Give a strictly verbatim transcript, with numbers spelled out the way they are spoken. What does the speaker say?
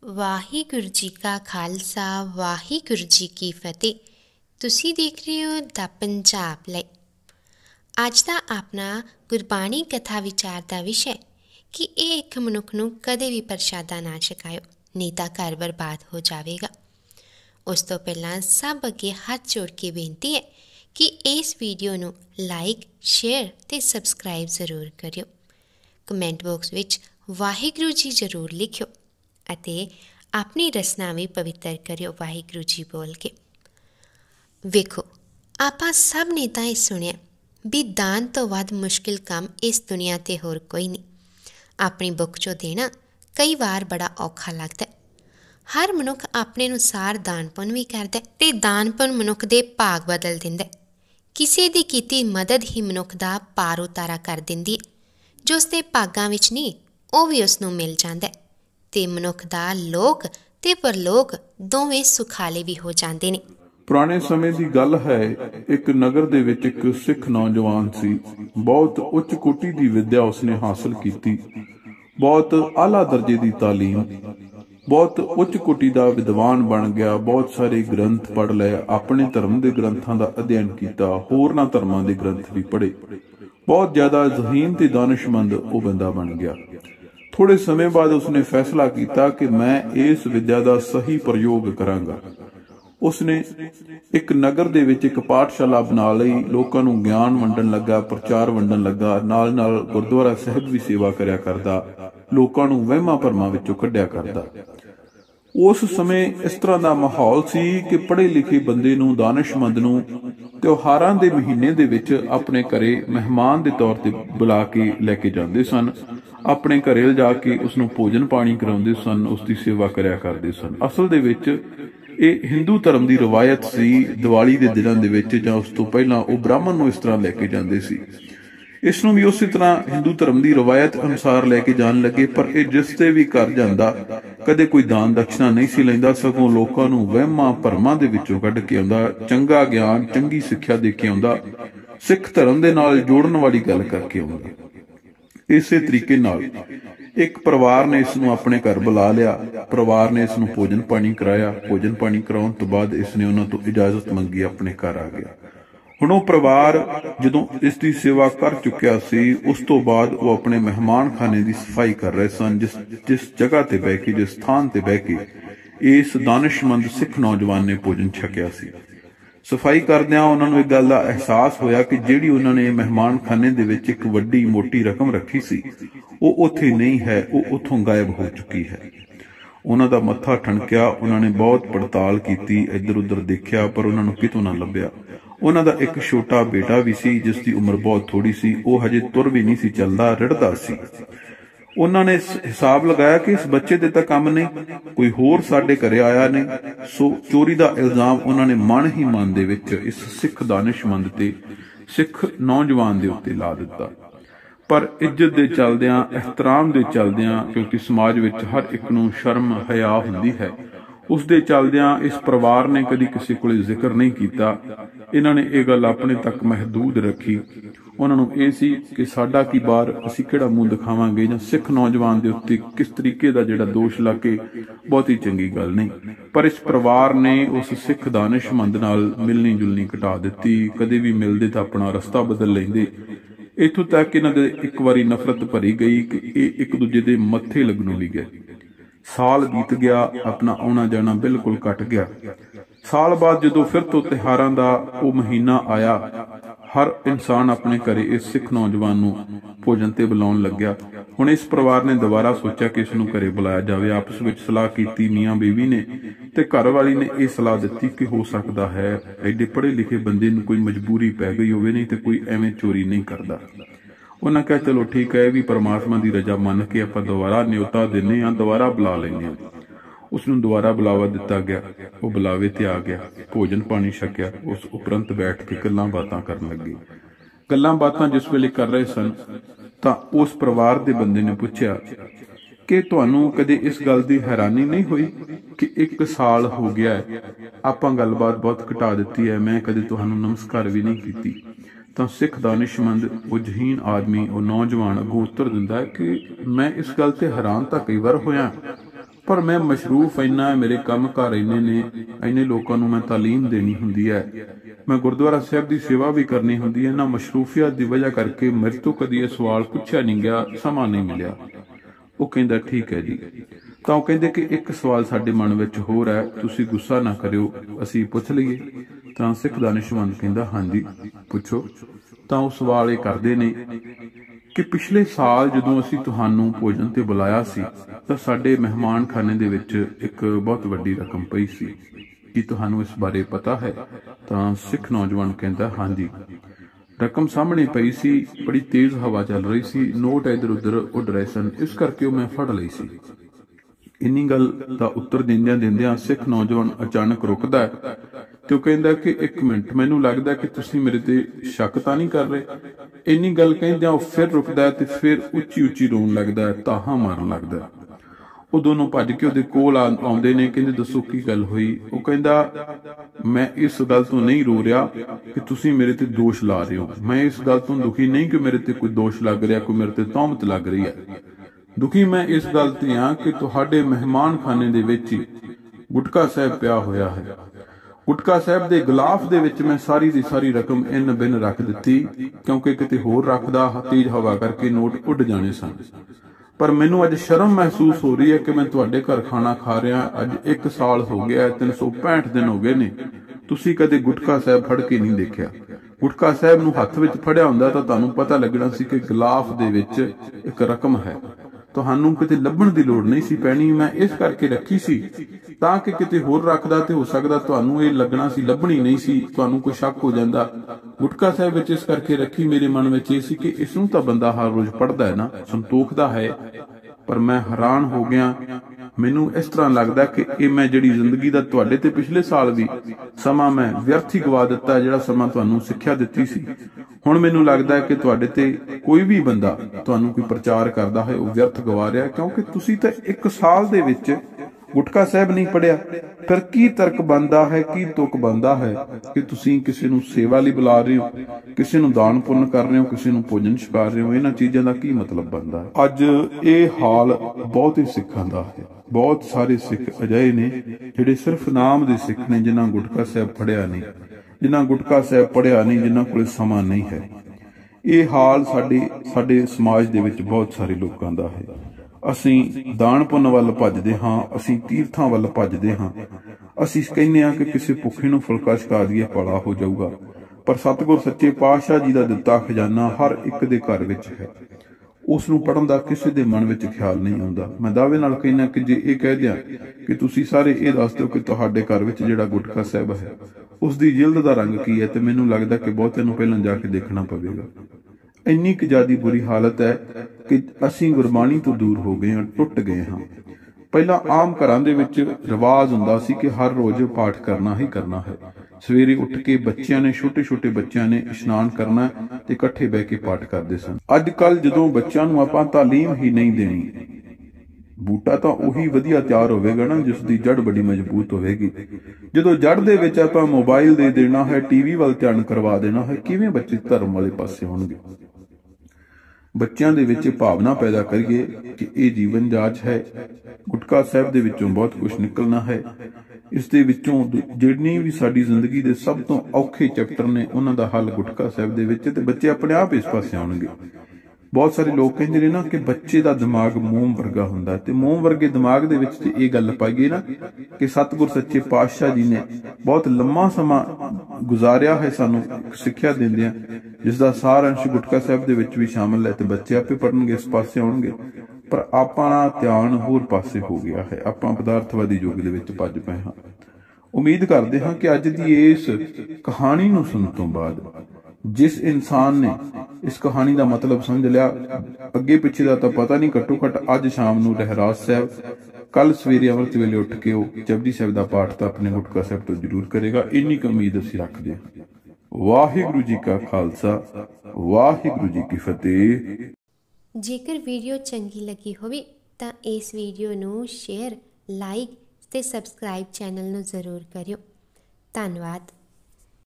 ਵਾਹਿਗੁਰੂ ਜੀ ਕਾ ਖਾਲਸਾ ਵਾਹਿਗੁਰੂ ਜੀ ਕੀ ਫਤਿਹ। ਤੁਸੀਂ ਦੇਖ ਰਹੇ ਹੋ ਦਾ ਪੰਜਾਬ ਲਈ। ਅੱਜ ਦਾ ਆਪਣਾ ਗੁਰਬਾਣੀ ਕਥਾ ਵਿਚਾਰ ਦਾ ਵਿਸ਼ਾ ਕਿ ਇਹ ਇੱਕ ਮਨੁੱਖ ਨੂੰ ਕਦੇ ਵੀ ਪ੍ਰਸ਼ਾਦਾ ਨਾ ਛਕਾਇਓ, ਨਹੀਂ ਤਾਂ ਘਰ ਬਰਬਾਦ ਹੋ ਜਾਵੇਗਾ। ਉਸ ਤੋਂ ਪਹਿਲਾਂ ਸਭ ਅੱਗੇ ਹੱਥ ਜੋੜ ਕੇ ਬੇਨਤੀ ਹੈ ਕਿ ਇਸ ਵੀਡੀਓ ਨੂੰ ਲਾਈਕ, ਸ਼ੇਅਰ ਅਤੇ ਸਬਸਕ੍ਰਾਈਬ ਜ਼ਰੂਰ ਕਰਿਓ। ਕਮੈਂਟ ਬਾਕਸ ਵਿੱਚ ਵਾਹਿਗੁਰੂ ਜੀ ਜ਼ਰੂਰ ਲਿਖਿਓ ਅਤੇ ਆਪਣੀ ਰਸਨਾ ਵੀ ਪਵਿੱਤਰ ਕਰਿਓ ਵਾਹਿਗੁਰੂ ਜੀ ਬੋਲ ਕੇ। ਵੇਖੋ, ਆਪਾਂ ਸਭ ਨੇ ਤਾਂ ਇਹ ਸੁਣਿਆ ਵੀ ਦਾਨ ਤੋਂ ਵੱਧ ਮੁਸ਼ਕਿਲ ਕੰਮ ਇਸ ਦੁਨੀਆ 'ਤੇ ਹੋਰ ਕੋਈ ਨਹੀਂ। ਆਪਣੀ ਬੁੱਕ 'ਚੋਂ ਦੇਣਾ ਕਈ ਵਾਰ ਬੜਾ ਔਖਾ ਲੱਗਦਾ। ਹਰ ਮਨੁੱਖ ਆਪਣੇ ਅਨੁਸਾਰ ਦਾਨ ਪੁੰਨ ਵੀ ਕਰਦਾ ਅਤੇ ਦਾਨ ਪੁੰਨ ਮਨੁੱਖ ਦੇ ਭਾਗ ਬਦਲ ਦਿੰਦਾ। ਕਿਸੇ ਦੀ ਕੀਤੀ ਮਦਦ ਹੀ ਮਨੁੱਖ ਦਾ ਪਾਰ ਉਤਾਰਾ ਕਰ ਦਿੰਦੀ ਹੈ। ਜੋ ਉਸ ਦੇ ਭਾਗਾਂ ਵਿੱਚ ਨਹੀਂ, ਉਹ ਵੀ ਉਸ ਨੂੰ ਮਿਲ ਜਾਂਦਾ ਅਤੇ ਮਨੁੱਖ ਦਾ ਲੋਕ ਅਤੇ ਪਰਲੋਕ ਦੋਵੇਂ ਸੁਖਾਲੇ ਵੀ ਹੋ ਜਾਂਦੇ ਨੇ। ਪੁਰਾਣੇ ਸਮੇਂ ਦੀ ਗੱਲ ਹੈ, ਇੱਕ ਨਗਰ ਦੇ ਵਿੱਚ ਇੱਕ ਸਿੱਖ ਨੌਜਵਾਨ ਸੀ। ਬਹੁਤ ਉੱਚ ਕੋਟੀ ਦੀ ਵਿੱਦਿਆ ਉਸਨੇ ਹਾਸਲ ਕੀਤੀ, ਬਹੁਤ ਆਲਾ ਦਰਜੇ ਦੀ ਤਾਲੀਮ, ਬਹੁਤ ਉੱਚ ਕੋਟੀ ਦਾ ਵਿਦਵਾਨ ਬਣ ਗਿਆ। ਬਹੁਤ ਸਾਰੇ ਗ੍ਰੰਥ ਪੜ੍ਹ ਲਏ, ਆਪਣੇ ਧਰਮ ਦੇ ਗ੍ਰੰਥਾਂ ਦਾ ਅਧਿਐਨ ਕੀਤਾ, ਹੋਰਨਾਂ ਧਰਮਾਂ ਦੇ ਗ੍ਰੰਥ ਵੀ ਪੜ੍ਹੇ। ਬਹੁਤ ਜ਼ਿਆਦਾ ਜ਼ਹੀਨ ਤੇ ਦਾਨਿਸ਼ਮੰਦ ਉਹ ਬੰਦਾ ਬਣ ਗਿਆ। ਥੋੜੇ ਸਮੇਂ ਬਾਅਦ ਉਸਨੇ ਫੈਸਲਾ ਕੀਤਾ ਕਿ ਮੈਂ ਇਸ ਵਿੱਦਿਆ ਦਾ ਸਹੀ ਪ੍ਰਯੋਗ ਕਰਾਂਗਾ। ਉਸਨੇ ਇੱਕ ਨਗਰ ਦੇ ਵਿੱਚ ਇੱਕ ਪਾਠਸ਼ਾਲਾ ਬਣਾ ਲਈ, ਲੋਕਾਂ ਨੂੰ ਗਿਆਨ ਵੰਡਣ ਲੱਗਾ, ਪ੍ਰਚਾਰ ਵੰਡਣ ਲੱਗਾ। ਨਾਲ ਨਾਲ ਗੁਰਦੁਆਰਾ ਸਾਹਿਬ ਵੀ ਸੇਵਾ ਕਰਿਆ ਕਰਦਾ, ਲੋਕਾਂ ਨੂੰ ਵਹਿਮਾਂ ਭਰਮਾਂ ਵਿੱਚੋਂ ਕੱਢਿਆ ਕਰਦਾ। ਉਸ ਸਮੇਂ ਇਸ ਤਰ੍ਹਾਂ ਦਾ ਮਾਹੌਲ ਸੀ ਕਿ ਪੜ੍ਹੇ ਲਿਖੇ ਬੰਦੇ ਨੂੰ, ਦਾਨਿਸ਼ਮੰਦ ਨੂੰ ਤਿਉਹਾਰਾਂ ਦੇ ਮਹੀਨੇ ਦੇ ਵਿੱਚ ਆਪਣੇ ਘਰੇ ਮਹਿਮਾਨ ਦੇ ਤੌਰ ਤੇ ਬੁਲਾ ਕੇ ਲੈ ਕੇ ਜਾਂਦੇ ਸਨ। ਆਪਣੇ ਘਰੇ ਲਿਜਾ ਕੇ ਉਸਨੂੰ ਭੋਜਨ ਪਾਣੀ ਕਰਾਉਂਦੇ ਸਨ, ਉਸ ਦੀ ਸੇਵਾ ਕਰਿਆ ਕਰਦੇ ਸਨ। ਅਸਲ ਦੇ ਵਿੱਚ ਇਹ ਹਿੰਦੂ ਧਰਮ ਦੀ ਰਵਾਇਤ ਸੀ। ਦੀਵਾਲੀ ਦੇ ਦਿਨਾਂ ਦੇ ਵਿੱਚ ਜਾਂ ਉਸ ਤੋਂ ਪਹਿਲਾਂ ਉਹ ਬ੍ਰਾਹਮਣ ਨੂੰ ਇਸ ਤਰ੍ਹਾਂ ਲੈ ਕੇ ਜਾਂਦੇ ਸੀ। ਇਸ ਨੂੰ ਵੀ ਉਸੇ ਤਰ੍ਹਾਂ ਹਿੰਦੂ ਧਰਮ ਦੀ ਰਵਾਇਤ ਅਨੁਸਾਰ ਲੈ ਕੇ ਜਾਣ ਲੱਗੇ। ਪਰ ਇਹ ਜਿਸ ਤੇ ਵੀ ਘਰ ਜਾਂਦਾ, ਕਦੇ ਕੋਈ ਦਾਨ ਦਕਸ਼ਨਾ ਨਹੀਂ ਸੀ ਲੈਂਦਾ, ਸਗੋਂ ਲੋਕਾਂ ਨੂੰ ਵਹਿਮਾਂ ਭਰਮਾਂ ਦੇ ਵਿੱਚੋਂ ਕੱਢ ਕੇ ਆਉਂਦਾ, ਚੰਗਾ ਗਿਆਨ, ਚੰਗੀ ਸਿੱਖਿਆ ਦੇ ਕੇ ਆਉਂਦਾ, ਸਿੱਖ ਧਰਮ ਦੇ ਨਾਲ ਜੋੜਨ ਵਾਲੀ ਗੱਲ ਕਰਕੇ ਆਉਂਦਾ। ਇਸੇ ਤਰੀਕੇ ਨਾਲ ਇੱਕ ਪਰਿਵਾਰ ਨੇ ਇਸ ਨੂੰ ਆਪਣੇ ਘਰ ਬੁਲਾ ਲਿਆ। ਪਰਿਵਾਰ ਨੇ ਇਸ ਨੂੰ ਭੋਜਨ ਪਾਣੀ ਕਰਾਇਆ। ਭੋਜਨ ਪਾਣੀ ਕਰਾਉਣ ਤੋਂ ਬਾਅਦ ਇਸ ਨੇ ਉਹਨਾਂ ਤੋਂ ਇਜਾਜ਼ਤ ਮੰਗੀ, ਆਪਣੇ ਘਰ ਆ ਗਿਆ। ਹੁਣ ਉਹ ਪਰਿਵਾਰ ਜਦੋਂ ਇਸ ਦੀ ਸੇਵਾ ਕਰ ਚੁੱਕਿਆ ਸੀ, ਉਸ ਤੋਂ ਬਾਅਦ ਉਹ ਆਪਣੇ ਮਹਿਮਾਨ ਖਾਨੇ ਦੀ ਸਫਾਈ ਕਰ ਰਹੇ ਸਨ। ਜਿਸ ਜਿਸ ਜਗ੍ਹਾ ਤੇ ਬਹਿ ਕੇ, ਜਿਸ ਸਥਾਨ ਤੇ ਬਹਿ ਕੇ ਇਸ ਦਾਨਿਸ਼ਮੰਦ ਸਿੱਖ ਨੌਜਵਾਨ ਨੇ ਭੋਜਨ ਛਕਿਆ ਸੀ, ਸਫਾਈ ਕਰਦਿਆਂ ਉਹਨਾਂ ਨੂੰ ਇੱਕ ਗੱਲ ਦਾ ਅਹਿਸਾਸ ਹੋਇਆ ਕਿ ਜਿਹੜੀ ਉਹਨਾਂ ਨੇ ਮਹਿਮਾਨ ਖਾਨੇ ਦੇ ਵਿੱਚ ਇੱਕ ਵੱਡੀ ਮੋਟੀ ਰਕਮ ਰੱਖੀ ਸੀ, ਉਹ ਉੱਥੇ ਨਹੀਂ ਹੈ, ਉਹ ਉੱਥੋਂ ਗਾਇਬ ਹੋ ਚੁੱਕੀ ਹੈ। ਉਹਨਾਂ ਦਾ ਮੱਥਾ ਠਣਕਿਆ। ਉਹਨਾਂ ਨੇ ਬਹੁਤ ਪੜਤਾਲ ਕੀਤੀ, ਇੱਧਰ ਉੱਧਰ ਦੇਖਿਆ, ਪਰ ਉਹਨਾਂ ਨੂੰ ਕਿਤੋਂ ਨਾ ਲੱਭਿਆ। ਉਹਨਾਂ ਦਾ ਇੱਕ ਛੋਟਾ ਬੇਟਾ ਵੀ ਸੀ, ਜਿਸ ਦੀ ਉਮਰ ਬਹੁਤ ਥੋੜੀ ਸੀ, ਉਹ ਹਜੇ ਤੁਰ ਵੀ ਨਹੀਂ ਸੀ ਚੱਲਦਾ, ਰਿੜਦਾ ਸੀ। ਉਹਨਾਂ ਨੇ ਹਿਸਾਬ ਲਗਾਇਆ ਕਿ ਇਸ ਬੱਚੇ ਦੇ ਤਾਂ ਕੰਮ ਨਹੀਂ, ਕੋਈ ਹੋਰ ਸਾਡੇ ਘਰੇ ਆਇਆ ਨੇ। ਸੋ ਚੋਰੀ ਦਾ ਇਲਜ਼ਾਮ ਉਹਨਾਂ ਨੇ ਮਨ ਹੀ ਮਨ ਦੇ ਵਿੱਚ ਇਸ ਸਿੱਖ ਦਾਨਿਸ਼ਮੰਦ ਤੇ, ਸਿੱਖ ਨੌਜਵਾਨ ਦੇ ਉੱਤੇ ਲਾ ਦਿੱਤਾ। ਪਰ ਇੱਜ਼ਤ ਦੇ ਚੱਲਦਿਆਂ, ਇਹਤਰਾਮ ਦੇ ਚੱਲਦਿਆਂ, ਕਿਉਂਕਿ ਸਮਾਜ ਵਿੱਚ ਹਰ ਇੱਕ ਨੂੰ ਸ਼ਰਮ ਹਯਾ ਹੁੰਦੀ ਹੈ, ਉਸ ਦੇ ਚੱਲਦਿਆਂ ਇਸ ਪਰਿਵਾਰ ਨੇ ਕਦੀ ਕਿਸੇ ਕੋਲੇ ਜ਼ਿਕਰ ਨਹੀਂ ਕੀਤਾ। ਇਹਨਾਂ ਨੇ ਇਹ ਗੱਲ ਆਪਣੇ ਤੱਕ ਮਹਿਦੂਦ ਰੱਖੀ। ਉਹਨਾਂ ਨੂੰ ਇਹ ਸੀ ਕਿ ਸਾਡਾ ਕੀ ਬਾਰ, ਅਸੀਂ ਕਿਹੜਾ ਮੂੰਹ ਦਿਖਾਵਾਂਗੇ, ਜਾਂ ਸਿੱਖ ਨੌਜਵਾਨ ਦੇ ਉੱਤੇ ਕਿਸ ਤਰੀਕੇ ਦਾ ਜਿਹੜਾ ਦੋਸ਼ ਲਾ ਕੇ, ਬਹੁਤੀ ਚੰਗੀ ਗੱਲ ਨਹੀਂ। ਪਰ ਇਸ ਪਰਿਵਾਰ ਨੇ ਉਸ ਸਿੱਖ ਦਾਨਿਸ਼ਮੰਦ ਨਾਲ ਮਿਲਣੀ ਜੁਲਣੀ ਘਟਾ ਦਿੱਤੀ। ਕਦੇ ਵੀ ਮਿਲਦੇ ਤਾਂ ਆਪਣਾ ਰਸਤਾ ਬਦਲ ਲੈਂਦੇ। ਇੱਥੋਂ ਤੱਕ ਇਹਨਾਂ ਦੇ ਇੱਕ ਵਾਰੀ ਨਫ਼ਰਤ ਭਰੀ ਗਈ ਕਿ ਇਹ ਇੱਕ ਦੂਜੇ ਦੇ ਮੱਥੇ ਲੱਗਣੋਂ ਵੀ ਗਏ। ਸਾਲ ਬੀਤ ਗਿਆ, ਆਪਣਾ ਆਉਣਾ ਜਾਣਾ ਬਿਲਕੁਲ ਘਟ ਗਿਆ। ਸਾਲ ਬਾਅਦ ਜਦੋਂ ਫਿਰ ਤੋਂ ਤਿਉਹਾਰਾਂ ਦਾ ਉਹ ਮਹੀਨਾ ਆਇਆ, ਹਰ ਇਨਸਾਨ ਆਪਣੇ ਘਰੇ ਇਸ ਸਿੱਖ ਨੌਜਵਾਨ ਨੂੰ ਭੋਜਨ ਤੇ ਬੁਲਾਉਣ ਲੱਗਿਆ। ਹੁਣ ਇਸ ਪਰਿਵਾਰ ਨੇ ਦੁਬਾਰਾ ਸੋਚਿਆ ਕਿ ਇਸ ਨੂੰ ਘਰੇ ਬੁਲਾਇਆ ਜਾਵੇ। ਆਪਸ ਵਿੱਚ ਸਲਾਹ ਕੀਤੀ ਮੀਆਂ ਬੀਵੀ ਨੇ, ਤੇ ਘਰ ਵਾਲੀ ਨੇ ਇਹ ਸਲਾਹ ਦਿੱਤੀ ਕਿ ਹੋ ਸਕਦਾ ਹੈ ਐਡੇ ਪੜ੍ਹੇ ਲਿਖੇ ਬੰਦੇ ਨੂੰ ਕੋਈ ਮਜਬੂਰੀ ਪੈ ਗਈ ਹੋਵੇ, ਨਹੀਂ ਤੇ ਕੋਈ ਐਵੇਂ ਚੋਰੀ ਨਹੀਂ ਕਰਦਾ। ਉਹਨਾਂ ਕਿਹਾ ਚਲੋ ਠੀਕ ਹੈ, ਇਹ ਵੀ ਪਰਮਾਤਮਾ ਦੀ ਰਜ਼ਾ ਮੰਨ ਕੇ ਆਪਾਂ ਦੁਬਾਰਾ ਨਿਉਤਾ ਦਿੰਦੇ ਹਾਂ, ਦੁਬਾਰਾ ਬੁਲਾ ਲੈਂਦੇ ਹਾਂ। ਉਸਨੂੰ ਦੁਬਾਰਾ ਬੁਲਾਵਾ ਦਿੱਤਾ ਗਿਆ। ਉਹ ਬੁਲਾਵੇ ਤੇ ਆ ਗਿਆ, ਭੋਜਨ ਪਾਣੀ ਛਕਿਆ। ਉਸ ਉਪਰੰਤ ਬੈਠ ਕੇ ਗੱਲਾਂ ਬਾਤਾਂ ਕਰਨ ਲੱਗੇ। ਗੱਲਾਂ ਬਾਤਾਂ ਜਿਸ ਵੇਲੇ ਕਰ ਰਹੇ ਸਨ ਤਾਂ ਉਸ ਪਰਿਵਾਰ ਦੇ ਬੰਦੇ ਨੇ ਪੁੱਛਿਆ ਕਿ ਤੁਹਾਨੂੰ ਕਦੇ ਇਸ ਗੱਲ ਦੀ ਹੈਰਾਨੀ ਨਹੀਂ ਹੋਈ ਕਿ ਇੱਕ ਸਾਲ ਹੋ ਗਿਆ ਹੈ, ਆਪਾਂ ਗੱਲਬਾਤ ਬਹੁਤ ਘਟਾ ਦਿੱਤੀ ਹੈ, ਮੈਂ ਕਦੇ ਤੁਹਾਨੂੰ ਨਮਸਕਾਰ ਵੀ ਨਹੀਂ ਕੀਤੀ। ਤਾਂ ਸਿੱਖ ਦਾਨਿਸ਼ਮੰਦ, ਉਹ ਜਹੀਨ ਆਦਮੀ, ਉਹ ਨੌਜਵਾਨ ਅੱਗੋਂ ਉੱਤਰ ਦਿੰਦਾ ਹੈ ਕਿ ਮੈਂ ਇਸ ਗੱਲ ਤੇ ਹੈਰਾਨ ਤਾਂ ਕਈ ਵਾਰ ਹੋਇਆ, पर मैं मशरूफ इन्ना है, मेरे काम कार इन्ने ने, इन्ने लोगों को मैं तालीम देनी हुंदी है, मैं गुरुद्वारा साहब की सेवा भी करनी हुंदी है। ना मशरूफियत की वजह करके मेरे तो कदी यह सवाल पूछा नहीं गया, समा नहीं मिलिया। वो कहता ठीक है जी। तो कहते कि एक सवाल साडे मन विच होर है, तुसी गुस्सा ना करियो, असी पुछ लईए। तो सिख दानिशमंद कहता हाँ जी पुछो। तो वो सवाल ये करते ने कि पिछले साल जदों असी तुहानू भोजन ते बुलाया सी तां साडे मेहमान खाने दे विच एक बहुत वड्डी रकम पई सी, की तुहानू इस बारे पता है? तो सिख नौजवान कहता हाँ जी। रकम सामने पई सी, बड़ी तेज हवा चल रही सी, नोट इधर उधर उड़ रहे सन, इस करके मैं फड़ लई सी। इन्नी गल दा उत्तर दिंदियां दिंदियां सिख नौजवान अचानक रुकदा है ते कहंदा कि एक मिनट, मैनू लगदा कि तुसीं मेरे ते शक तां नहीं कर रहे। इन्नी गल कहंदियां फिर रुकदा है ते फिर उच्ची उच्ची रोन लगदा है, ताहा मारन लगदा है। वो दोनों भज के उहदे कोल आउंदे ने, कहंदे दसो की गल होई? वो कहंदा मैं इस गल तो नहीं रो रहा कि तुसीं मेरे ते दोष ला रहे हो, मैं इस गल तो दुखी नहीं कि मेरे ते कोई दोष लग रहा, कोई मेरे ते तोहमत लग रही है। दुखी मैं इस गल ते हां कि तुहाडे मेहमान खाने दे विच गुटका साहब पिया होया है। गुटका साहब दे गिलाफ दे विच मैं सारी दी सारी रकम इन बिन रख दिती, क्योंकि किते होर रखदा तेज हवा करके नोट उड़ जाने सन। पर मैनू अज शर्म महसूस हो रही है कि मैं तुहाडे घर खाना खा रहा, अज एक साल हो गया, तीन सौ पैंठ दिन हो गए ने, तुसीं कदे गुटका साहब फड़ के नहीं देखिया। गुटका साहब नू हत्थ विच फड़िया हुंदा तां तुहानू पता लगना सी कि गिलाफ दे विच एक रकम है, तुहानू किते लभण दी लोड़ नहीं सी पैनी। मैं इस करके रखी सी तां कि किते होर रखदा ते हो सकदा तुहानू ये लगना सी, लभणी नहीं सी, तुहानू कोई शक हो जांदा। गुटका साहब विच इस करके रखी मेरे मन विच ये सी कि इसनू तां बंदा हर रोज पढ़दा है ना, संतोखदा है। पर मैं हैरान हो गया, मैनू इस तरह लगदा कि ये मैं जिहड़ी जिंदगी दा तुहाडे ते पिछले साल भी समा मैं व्यर्थ ही गवा दिता, जिहड़ा समा तुहानू सिक्ख्या दित्ती सी। हुण मैनू लगदा है कि तुहाडे ते कोई भी बंदा तुहानू कोई प्रचार करदा है वो व्यर्थ गवा रहा, क्योंकि तुसीं तां एक साल दे विच गुटका साहब नहीं पढ़िया। फिर की तर्क बनता है, की तुक बनता है कि तुसीं किसी नू सेवा लई बुला रहे हो, किसी नू दान पुण्य कर रहे हो, किसी नू भोजन छका रहे हो। इन्हां चीज़ां दा की मतलब बनता है? अज ये हाल बहुत ही सिखां दा है। बहुत सारे सिख अजिहे ने जिहड़े सिर्फ नाम दे सिख ने, जिन्हां गुटका साहब पढ़िया नहीं, जिन्हां गुटका साहब पढ़िया नहीं, जिन्हां कोल समा नहीं है। ये हाल साडे साडे समाज दे विच बहुत सारे लोकां दा है। ਅਸੀਂ ਦਾਨ ਪੁੰਨ ਵੱਲ ਭੱਜਦੇ ਹਾਂ, ਅਸੀਂ ਤੀਰਥਾਂ ਵੱਲ ਭੱਜਦੇ ਹਾਂ, ਅਸੀਂ ਕਹਿੰਦੇ ਹਾਂ ਕਿ ਕਿਸੇ ਭੁੱਖੇ ਨੂੰ ਫੁਲਕਾ ਛਕਾ ਦਈਏ ਭਲਾ ਹੋ ਜਾਊਗਾ। ਪਰ ਸਤਿਗੁਰ ਸੱਚੇ ਪਾਤਸ਼ਾਹ ਜੀ ਦਾ ਦਿੱਤਾ ਖਜ਼ਾਨਾ ਹਰ ਇੱਕ ਦੇ ਘਰ ਵਿੱਚ ਹੈ, ਉਸ ਨੂੰ ਪੜ੍ਹਨ ਦਾ ਕਿਸੇ ਦੇ ਮਨ ਵਿੱਚ ਖਿਆਲ ਨਹੀਂ ਆਉਂਦਾ। ਮੈਂ ਦਾਅਵੇ ਨਾਲ ਕਹਿੰਦਾ ਕਿ ਜੇ ਇਹ ਕਹਿ ਦਿਆਂ ਕਿ ਤੁਸੀਂ ਸਾਰੇ ਇਹ ਦੱਸ ਦਿਓ ਕਿ ਤੁਹਾਡੇ ਘਰ ਵਿੱਚ ਜਿਹੜਾ ਗੁਟਕਾ ਸਾਹਿਬ ਹੈ ਉਸ ਦੀ ਜਿਲਦ ਦਾ ਰੰਗ ਕੀ ਹੈ, ਤੇ ਮੈਨੂੰ ਲੱਗਦਾ ਕਿ ਬਹੁਤਿਆਂ ਨੂੰ ਪਹਿਲਾਂ ਜਾ ਕੇ ਦੇਖਣਾ ਪਵੇਗਾ। ਇੰਨੀ ਕੁ ਜ਼ਿਆਦਾ ਬੁਰੀ ਹਾਲਤ ਹੈ ਕਿ ਅਸੀਂ ਗੁਰਬਾਣੀ ਤੋਂ ਦੂਰ ਹੋ ਗਏ ਹਾਂ, ਟੁੱਟ ਗਏ ਹਾਂ। ਪਹਿਲਾਂ ਆਮ ਘਰਾਂ ਦੇ ਵਿੱਚ ਰਿਵਾਜ ਹੁੰਦਾ ਸੀ ਕਿ ਹਰ ਰੋਜ਼ ਪਾਠ ਕਰਨਾ ਹੀ ਕਰਨਾ ਹੈ। ਸਵੇਰੇ ਉੱਠ ਕੇ ਬੱਚਿਆਂ ਨੇ, ਛੋਟੇ ਛੋਟੇ ਬੱਚਿਆਂ ਨੇ ਇਸ਼ਨਾਨ ਕਰਨਾ ਤੇ ਇਕੱਠੇ ਬਹਿ ਕੇ ਪਾਠ ਕਰਦੇ ਸਨ। ਅੱਜ ਕੱਲ ਜਦੋਂ ਬੱਚਿਆਂ ਨੂੰ ਆਪਾਂ ਤਾਲੀਮ ਹੀ ਨਹੀਂ ਦੇਣੀ, ਬੂਟਾ ਤਾਂ ਉਹੀ ਵਧੀਆ ਤਿਆਰ ਹੋਵੇਗਾ ਨਾ ਜਿਸ ਦੀ ਜੜ ਬੜੀ ਮਜ਼ਬੂਤ ਹੋਵੇਗੀ। ਜਦੋਂ ਜੜ ਦੇ ਵਿੱਚ ਆਪਾਂ ਮੋਬਾਈਲ ਦੇ ਦੇਣਾ ਹੈ, ਟੀਵੀ ਵੱਲ ਧਿਆਨ ਕਰਵਾ ਦੇਣਾ ਹੈ, ਕਿਵੇਂ ਬੱਚੇ ਧਰਮ ਵਾਲੇ ਪਾਸੇ ਹੋਣਗੇ? ਬੱਚਿਆਂ ਦੇ ਵਿੱਚ ਭਾਵਨਾ ਪੈਦਾ ਕਰੀਏ ਕਿ ਇਹ ਜੀਵਨ ਜਾਚ ਹੈ। ਗੁਟਕਾ ਸਾਹਿਬ ਦੇ ਵਿੱਚੋਂ ਬਹੁਤ ਕੁਝ ਨਿਕਲਣਾ ਹੈ। ਇਸ ਦੇ ਵਿੱਚੋਂ ਜਿਹੜੀ ਵੀ ਸਾਡੀ ਜ਼ਿੰਦਗੀ ਦੇ ਸਭ ਤੋਂ ਔਖੇ ਚੈਪਟਰ ਨੇ ਉਹਨਾਂ ਦਾ ਹੱਲ ਗੁਟਕਾ ਸਾਹਿਬ ਦੇ ਵਿੱਚ, ਤੇ ਬੱਚੇ ਆਪਣੇ ਆਪ ਇਸ ਪਾਸੇ ਆਉਣਗੇ। ਬਹੁਤ ਸਾਰੇ ਲੋਕ ਕਹਿੰਦੇ ਨੇ ਨਾ ਕਿ ਬੱਚੇ ਦਾ ਦਿਮਾਗ ਮੋਮ ਵਰਗਾ ਹੁੰਦਾ, ਤੇ ਮੋਮ ਵਰਗੇ ਦਿਮਾਗ ਦੇ ਵਿੱਚ ਤੇ ਇਹ ਗੱਲ ਪਾਈਏ ਨਾ ਕਿ ਸਤਿਗੁਰ ਸੱਚੇ ਪਾਤਸ਼ਾਹ ਜੀ ਨੇ ਬਹੁਤ ਲੰਮਾ ਸਮਾਂ ਗੁਜ਼ਾਰਿਆ ਹੈ ਸਾਨੂੰ ਸਿੱਖਿਆ ਦਿੰਦਿਆਂ, ਜਿਸ ਦਾ ਸਾਰ ਅੰਸ਼ ਗੁਟਕਾ ਸਾਹਿਬ ਦੇ ਵਿੱਚ ਵੀ ਸ਼ਾਮਲ ਹੈ। ਤੇ ਬੱਚੇ ਆਪੇ ਪੜ੍ਹਨਗੇ, ਇਸ ਪਾਸੇ ਆਉਣਗੇ। ਪਰ ਆਪਣਾ ਧਿਆਨ ਹੋਰ ਪਾਸੇ ਹੋ ਗਿਆ ਹੈ, ਆਪਾਂ ਪਦਾਰਥਵਾਦੀ ਯੁੱਗ ਦੇ ਵਿੱਚ ਭੱਜ ਪਏ ਹਾਂ। ਉਮੀਦ ਕਰਦੇ ਹਾਂ ਕਿ ਅੱਜ ਦੀ ਇਸ ਕਹਾਣੀ ਨੂੰ ਸੁਣਨ ਤੋਂ ਬਾਅਦ ਜਿਸ ਇਨਸਾਨ ਨੇ ਇਸ ਕਹਾਣੀ ਦਾ ਮਤਲਬ ਸਮਝ ਲਿਆ, ਅੱਗੇ ਪਿੱਛੇ ਦਾ ਤਾਂ ਪਤਾ ਨਹੀਂ, ਘੱਟੋ ਘੱਟ ਅੱਜ ਸ਼ਾਮ ਨੂੰ ਰਹਿਰਾਸ ਸਾਹਿਬ, ਕੱਲ ਸਵੇਰੇ ਅੰਮ੍ਰਿਤ ਵੇਲੇ ਉੱਠ ਕੇ ਉਹ ਜਪਜੀ ਸਾਹਿਬ ਦਾ ਪਾਠ ਤਾਂ ਆਪਣੇ ਗੁਟਕਾ ਸਾਹਿਬ ਤੋਂ ਜ਼ਰੂਰ ਕਰੇਗਾ। ਇੰਨੀ ਕੁ ਉਮੀਦ ਅਸੀਂ ਰੱਖਦੇ ਹਾਂ। ਵਾਹਿਗੁਰੂ ਜੀ ਕਾ ਖਾਲਸਾ, ਵਾਹਿਗੁਰੂ ਜੀ ਕੀ ਫਤਿਹ। ਜੇਕਰ ਵੀਡੀਓ ਚੰਗੀ ਲੱਗੀ ਹੋਵੇ ਤਾਂ ਇਸ ਵੀਡੀਓ ਨੂੰ ਸ਼ੇਅਰ, ਲਾਈਕ ਤੇ ਸਬਸਕ੍ਰਾਈਬ ਚੈਨਲ ਨੂੰ ਜ਼ਰੂਰ ਕਰਿਓ। ਧੰਨਵਾਦ।